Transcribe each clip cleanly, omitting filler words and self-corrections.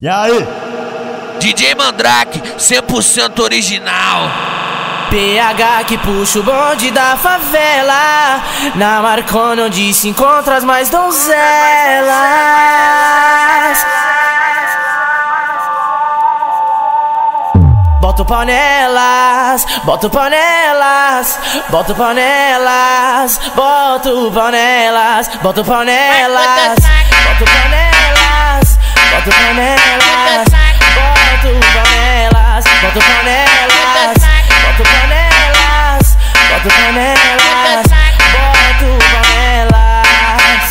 E aí? DJ Mandrake, 100% original. PH que puxa o bonde da favela, na Marconi onde se encontram as mais donzelas. Boto panelas, boto panelas, boto panelas, boto panelas, boto panelas, boto panelas, boto panelas, boto panelas, boto panelas, boto panelas, boto panelas, boto panelas.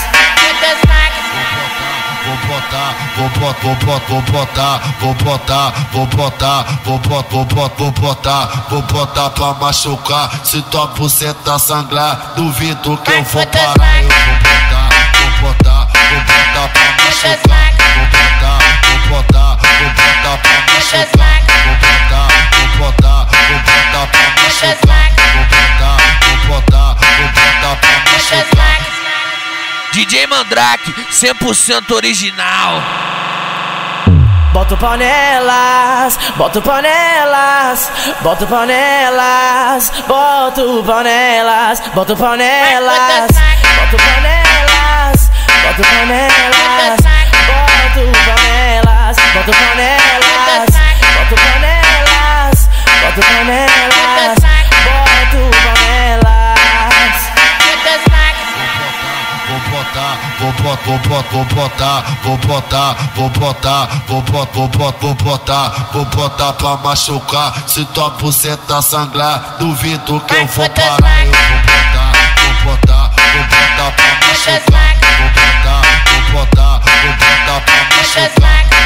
Vou botar pra machucar. Se tua buceta sangrar, duvido que eu vou parar. Eu vou botar pra machucar. Vou botar pra machucar. Vou botar pra machucar. Vou botar pra machucar. DJ Mandrake, 100% original. Boto panelas, boto panelas, boto panelas, boto panelas, boto panelas, boto panelas, boto panelas, boto panelas, boto panelas, boto panelas, boto panelas, boto panelas. Vou botar pra machucar. Se tua buceta sangrar, duvido que eu vou parar. Eu vou botar pra machucar. Vou botar pra machucar.